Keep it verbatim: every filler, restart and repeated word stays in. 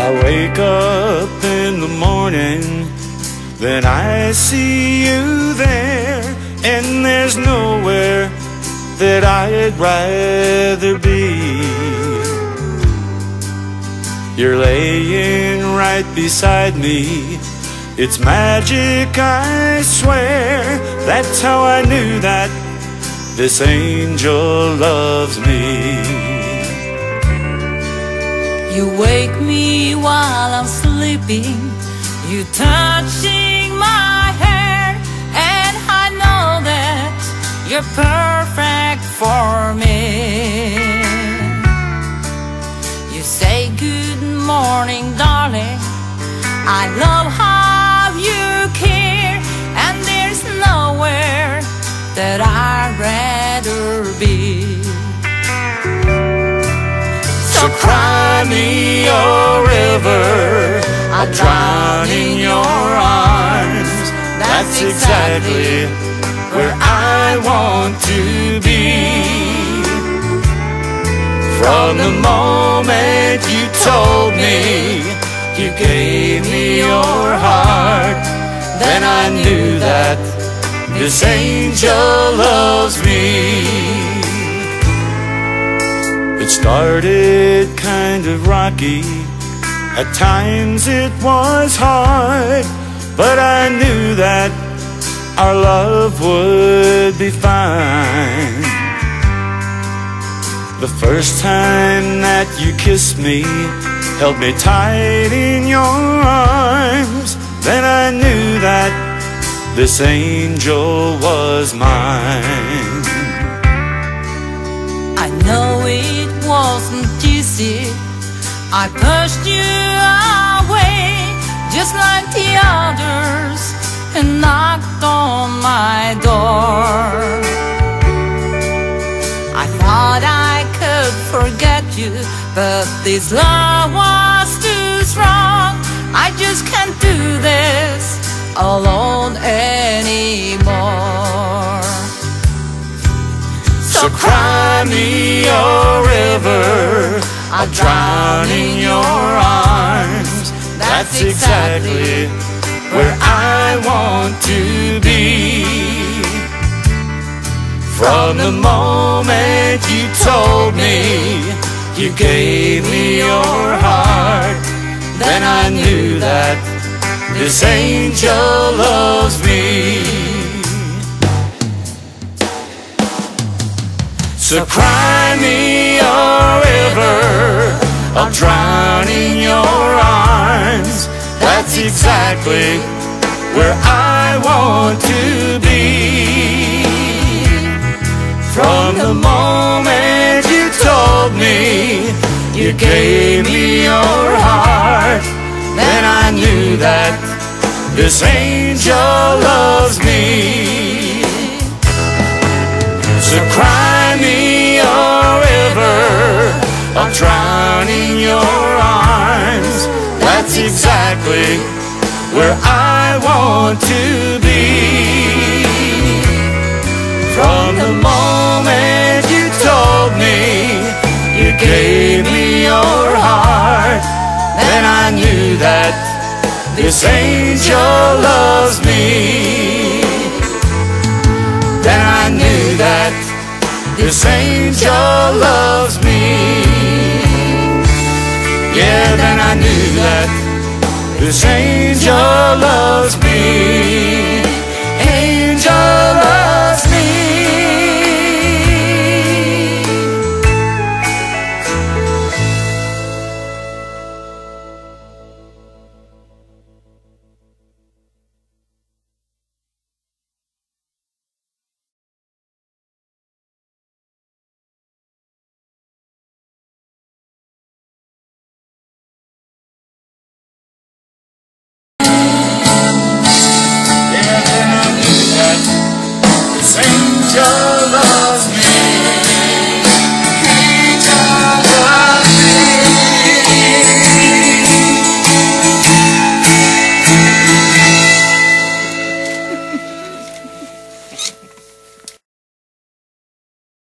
I wake up in the morning, then I see you there, and there's nowhere that I'd rather be. You're laying right beside me. It's magic, I swear. That's how I knew that this angel loves me. You wake me while I'm sleeping, you touching my hair, and I know that you're perfect for me. You say good morning, darling. I love how you care, and there's nowhere that I'd rather be. So cry me a river, I'll drown in your arms. That's exactly where I want to be. From the moment you told me, you gave me your heart, then I knew that this angel loves me. It started kind of rocky, at times it was hard, but I knew that our love would be fine. The first time that you kissed me, held me tight in your arms, then I knew that this angel was mine. I know it wasn't easy, I pushed you away, just like the others, and knocked on my door. I thought I could forget you, but this love was too strong. I just can't do this alone anymore. So cry me a river, I'll drown in your arms. That's exactly where I want to be. From the moment you told me, you gave me your heart, then I knew that this angel loves me. So cry me a river, I'll drown in your arms. That's exactly where I want to be. From the moment you told me, you gave me your heart, then I knew that this angel loves me. So cry me a river, I'll drown in your arms. That's exactly where I want to be. From the moment you told me, you gave me your heart, then I knew that this angel loves me. Then I knew that this angel loves me. Yeah, then I knew that this angel loves me.